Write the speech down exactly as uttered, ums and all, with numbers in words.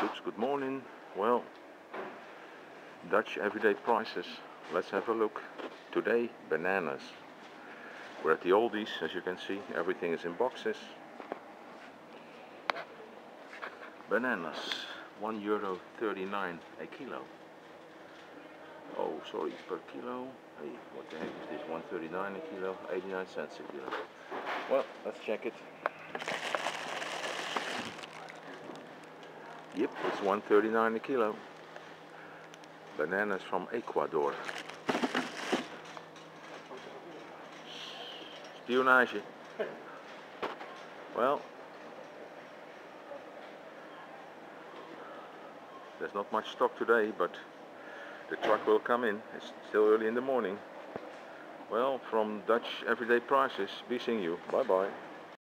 Dutch, good morning. Well, Dutch everyday prices. Let's have a look. Today, bananas. We're at the Aldi's, as you can see. Everything is in boxes. Bananas, one euro thirty-nine a kilo. Oh, sorry, per kilo. Hey, what the heck is this? one thirty-nine a kilo, eighty-nine cents a kilo. Well, let's check it. Yep, it's one thirty-nine a kilo. Bananas from Ecuador. Spionage. Well, there's not much stock today, but the truck will come in. It's still early in the morning. Well, from Dutch Everyday Prices, be seeing you. Bye bye.